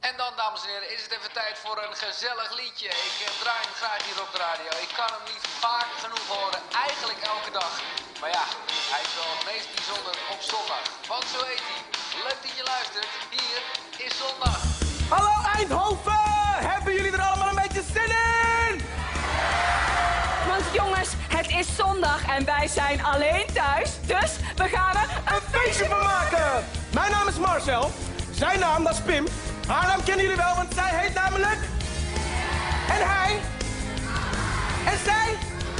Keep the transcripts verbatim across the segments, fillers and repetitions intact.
En dan, dames en heren, is het even tijd voor een gezellig liedje. Ik eh, draai hem graag hier op de radio. Ik kan hem niet vaak genoeg horen, eigenlijk elke dag. Maar ja, hij is wel het meest bijzonder op zondag. Want zo heet hij. Leuk dat je luistert. Hier is zondag. Hallo Eindhoven! Hebben jullie er allemaal een beetje zin in? Want jongens, het is zondag en wij zijn alleen thuis. Dus we gaan er Een feestje van maken! Mijn naam is Marcel. Zijn naam, dat is Pim. Haar naam kennen jullie wel, want zij heet namelijk... En hij? En zij?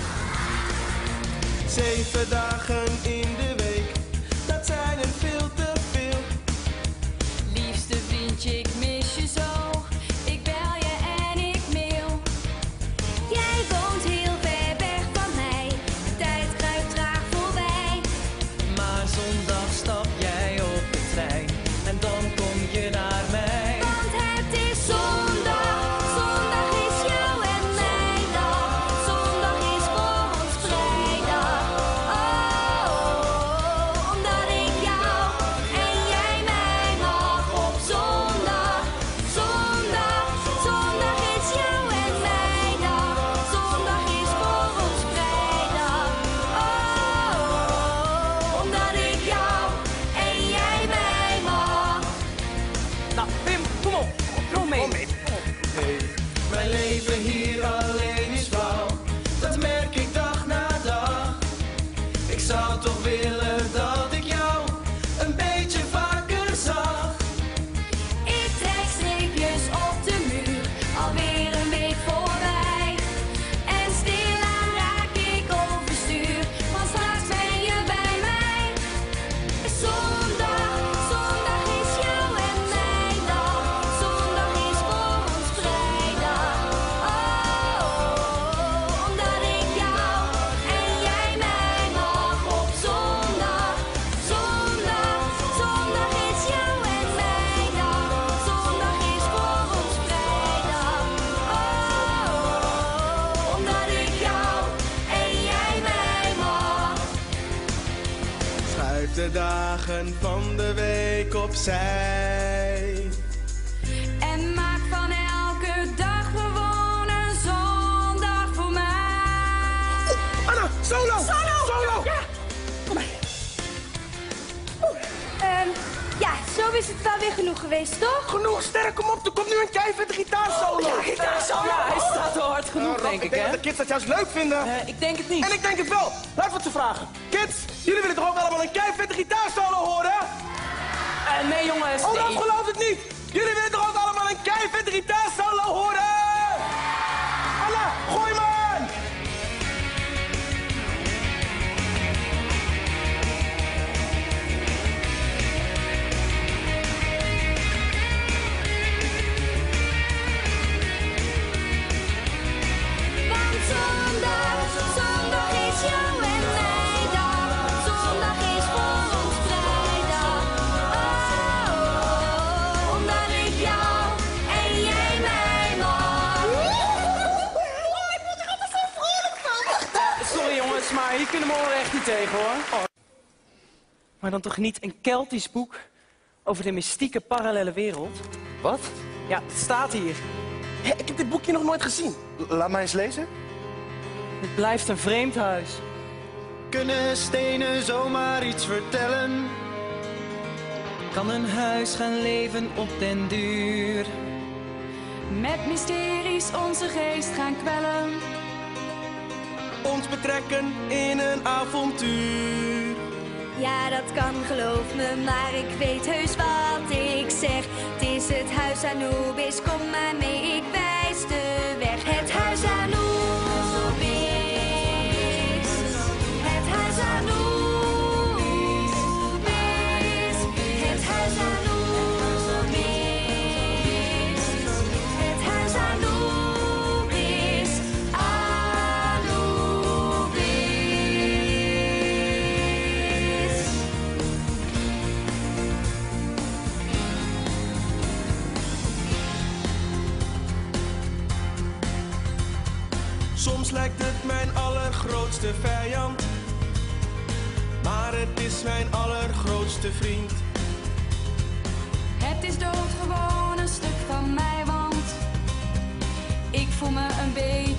Zeven dagen in de week, dat zijn er veel te veel. Liefste vriendje, ik mis je zo. Ik bel je en ik mail. Jij woont heel ver weg van mij. De tijd kruipt traag voorbij. Maar zondag stap jij op de trein en dan kom je naar mij. Want het is zondag. Zondag is jou en mijn dag. Zondag is voor ons vrijdag. Oh, omdat ik jou en jij mij mag op zondag. Zondag, zondag is jou en mijn dag. Zondag is voor ons vrijdag. Oh, omdat ik jou en jij mij mag. Nou, Pim, kom op. Kom mee. Kom mee. Hey, mijn leven hier alleen is flauw, dat merk ik dag na dag. Ik zou toch willen dat ik jou een beetje vaker zag. Ik trek streepjes op de muur, alweer een week voorbij. En stilaan raak ik overstuur, want straks ben je bij mij. Zondag, zondag is jou en mijn dag. Zondag is voor ons vrijdag. Oh, omdat ik jou en jij mij mag op zondag. Zondag, zondag is jou en mijn dag. Zondag is voor ons vrijdag. Oh, omdat ik jou en jij mij mag. Schuif de dagen van de week opzij. En maak van elke dag gewoon een zondag voor mij. Anna, solo! Solo! Solo! Ja. Kom maar. Ehm, ja, zo is het wel weer genoeg geweest, toch? Genoeg sterk, kom op. Er komt nu een keivette gitaarsolo. Ja, gitaarsolo. Ja, hij staat wel hard genoeg, Nou, Rob, denk ik, denk hè? dat de kids dat juist leuk vinden. Eh, ik denk het niet. En ik denk het wel. Laten we het ze vragen. Kids, jullie willen toch ook allemaal een keivette gitaarsolo horen? Eh, nee, jongens. Oh, dat nee. geloof ik niet. Jullie willen toch ook allemaal een keivette gitaarsolo horen? Anna, gooi maar! Want zondag, zondag is jou en mijn dag. Zondag is voor ons vrijdag. Oh, omdat ik jou en jij mij mag. Ik word er altijd zo vrolijk van. Eh, sorry, jongens, maar hier kunnen we oren echt niet tegen, hoor. Oh. Maar dan toch niet een Keltisch boek over de mystieke parallele wereld? Wat? Ja, het staat hier. Hé, ik heb dit boekje nog nooit gezien. L- laat mij eens lezen. Het blijft een vreemd huis. Kunnen stenen zomaar iets vertellen? Kan een huis gaan leven op den duur? Met mysteries onze geest gaan kwellen. Ons betrekken in een avontuur. Ja, dat kan, geloof me, maar ik weet heus wat ik zeg. Het is het huis Anubis, kom maar mee, ik wijs de weg. Het huis Anubis, het huis Anubis, het huis Anubis, het huis Anubis, Anubis. Soms lijkt het mijn allergrootste vijand, maar het is mijn allergrootste vriend. Het is doodgewoon een stuk van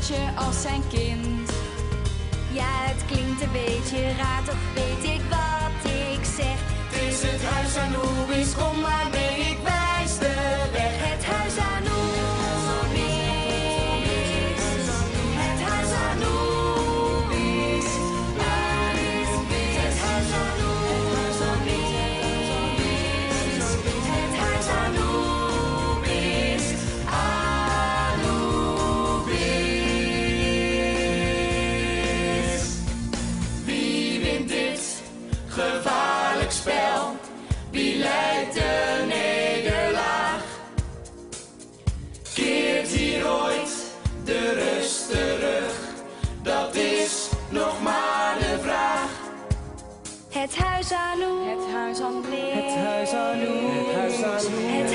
beetje als zijn kind. Ja, het klinkt een beetje raar, toch weet ik wat ik zeg. Het is het huis Anubis, kom maar mee, ik wijs de weg. Het huis Anubis. Het huis Anubis. Het huis Anubis. Het huis Anubis. Anubis. Wie wint dit gevaarlijk spel? Wie leidt de nederlaag? Keert hier ooit de rust terug? Dat is nog maar de vraag. Het huis Anubis. Het huis Anubis. Het huis Anubis. Het huis Anubis. Het